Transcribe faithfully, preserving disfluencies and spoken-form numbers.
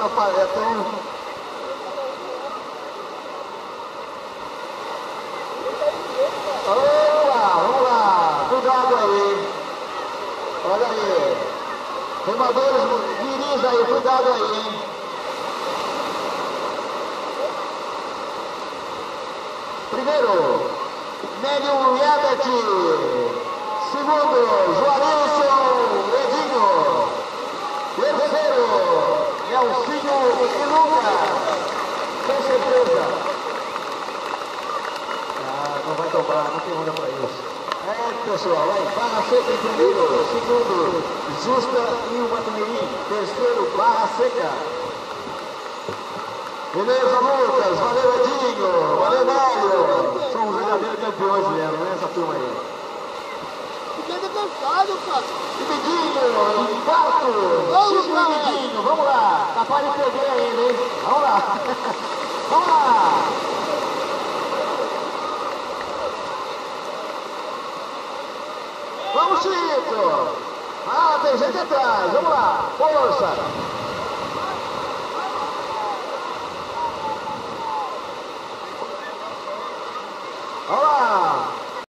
é tão... Vamos lá, vamos lá. Cuidado aí. Olha aí. Remadores viris aí, cuidado aí, hein? Primeiro, Nélio Yabet. Segundo, Joarilson Edinho. Terceiro, Nelsinho e Lucas. Com certeza. Ah, não vai tomar, não tem onda para isso. É, pessoal, vai. Barra Seca em primeiro. Segundo, Justa e o Matumirim. Terceiro, Barra Seca. Beleza, Lucas. Valeu, Edinho. Valeu, Nélio. São os verdadeiros campeões mesmo, né? Essa turma aí. Fiquei cansado, cara. E Midinho, em quarto. Vamos, Chico cara. e Midinho, vamos lá. Capaz de perder ainda, hein? Vamos lá. Vamos lá. Vamos, Chico. Ah, tem gente atrás. Vamos lá. Força.